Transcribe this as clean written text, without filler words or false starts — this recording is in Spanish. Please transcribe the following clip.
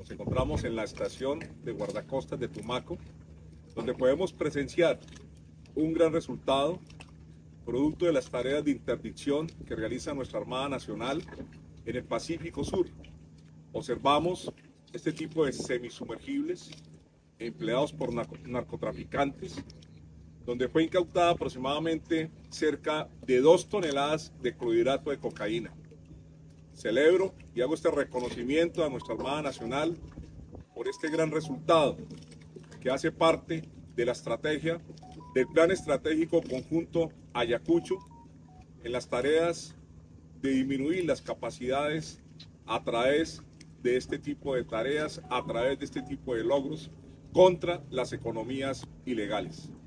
Nos encontramos en la estación de guardacostas de Tumaco, donde podemos presenciar un gran resultado producto de las tareas de interdicción que realiza nuestra Armada Nacional en el Pacífico Sur. Observamos este tipo de semisumergibles empleados por narcotraficantes, donde fue incautada aproximadamente cerca de 2 toneladas de clorhidrato de cocaína. Celebro y hago este reconocimiento a nuestra Armada Nacional por este gran resultado que hace parte de la estrategia del Plan Estratégico Conjunto Ayacucho en las tareas de disminuir las capacidades a través de este tipo de tareas, a través de este tipo de logros contra las economías ilegales.